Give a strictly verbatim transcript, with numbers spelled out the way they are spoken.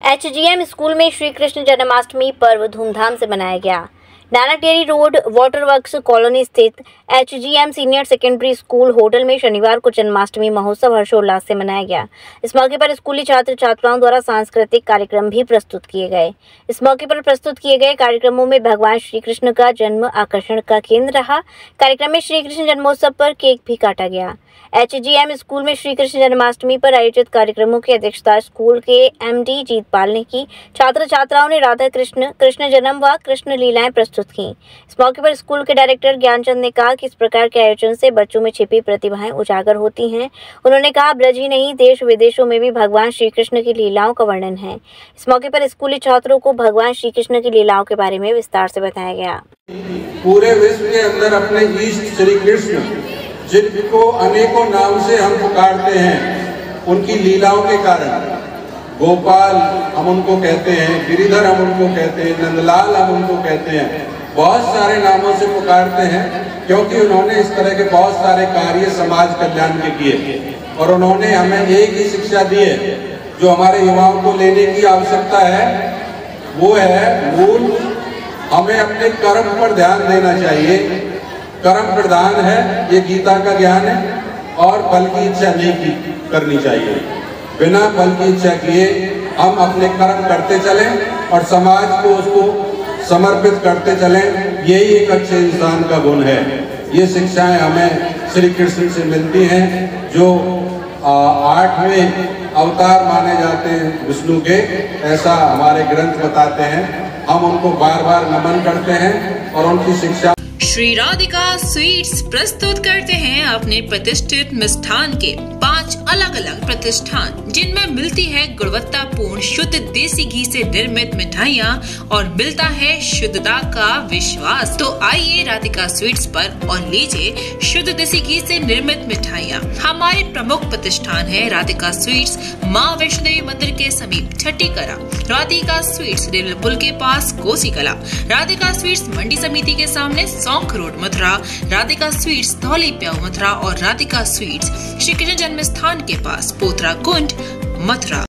एचजीएम school में श्री कृष्ण जन्माष्टमी पर्व धूमधाम से मनाया गया। Nanak dairy road water works colony स्थित HGM senior secondary school hotel में शनिवार को जन्माष्टमी महोत्सव हर्षोल्लास से मनाया गया। इस मौके पर स्कूली छात्र छात्राओं द्वारा सांस्कृतिक कार्यक्रम भी प्रस्तुत किए गए। इस मौके पर प्रस्तुत किए गए कार्यक्रमों में भगवान श्री कृष्ण का जन्म आकर्षण का केंद्र रहा। कार्यक्रम में श्री कृष्ण जन्मोत्सव पर केक भी काटा गया। एचजीएम स्कूल में श्री कृष्ण जन्माष्टमी पर आयोजित कार्यक्रमों की अध्यक्षता स्कूल के एमडी जीतपाल ने की। छात्र छात्राओं ने राधा कृष्ण कृष्ण जन्म व कृष्ण लीलाएं प्रस्तुत की। इस मौके पर स्कूल के डायरेक्टर ज्ञानचंद ने कहा कि इस प्रकार के आयोजन से बच्चों में छिपी प्रतिभाएं उजागर होती हैं। उन्होंने कहा, ब्रज ही नहीं देश विदेशों में भी भगवान श्री कृष्ण की लीलाओं का वर्णन है। इस मौके पर स्कूली छात्रों को भगवान श्री कृष्ण की लीलाओं के बारे में विस्तार से बताया गया। पूरे विश्व के अंदर अपने ईष्ट श्री कृष्ण, जिनको अनेकों नाम से हम पुकारते हैं, उनकी लीलाओं के कारण गोपाल हम उनको कहते हैं, गिरिधर हम उनको कहते हैं, नंदलाल हम उनको कहते हैं, बहुत सारे नामों से पुकारते हैं, क्योंकि उन्होंने इस तरह के बहुत सारे कार्य समाज कल्याण के किए। और उन्होंने हमें एक ही शिक्षा दी है जो हमारे युवाओं को लेने की आवश्यकता है, वो है मूल हमें अपने कर्म पर ध्यान देना चाहिए। कर्म प्रधान है, ये गीता का ज्ञान है। और फल की इच्छा नहीं की करनी चाहिए। बिना फल की इच्छा किए हम अपने कर्म करते चलें और समाज को उसको समर्पित करते चलें। यही एक अच्छे इंसान का गुण है। ये शिक्षाएं हमें श्री कृष्ण से मिलती हैं, जो आठवें अवतार माने जाते हैं विष्णु के, ऐसा हमारे ग्रंथ बताते हैं। हम उनको बार बार नमन करते हैं और उनकी शिक्षा। श्री राधिका स्वीट्स प्रस्तुत करते हैं अपने प्रतिष्ठित मिष्ठान के पांच अलग अलग प्रतिष्ठान, जिनमें मिलती है गुणवत्तापूर्ण शुद्ध देसी घी से निर्मित मिठाइयाँ और मिलता है शुद्धता का विश्वास। तो आइए राधिका स्वीट्स पर और लीजिए शुद्ध देसी घी से निर्मित मिठाइयाँ। हमारे प्रमुख प्रतिष्ठान है राधिका स्वीट्स, माँ वैष्णो देवी मंदिर के समीप छठी कला, राधिका स्वीट्स रेलवे पुल के पास कोसी कला, राधिका स्वीट्स मंडी समिति के सामने सौंख रोड मथुरा, राधिका स्वीट्स धौली प्याऊ मथुरा और राधिका स्वीट्स श्री कृष्ण जन्म स्थान के पास पोथरा कुंड मथुरा।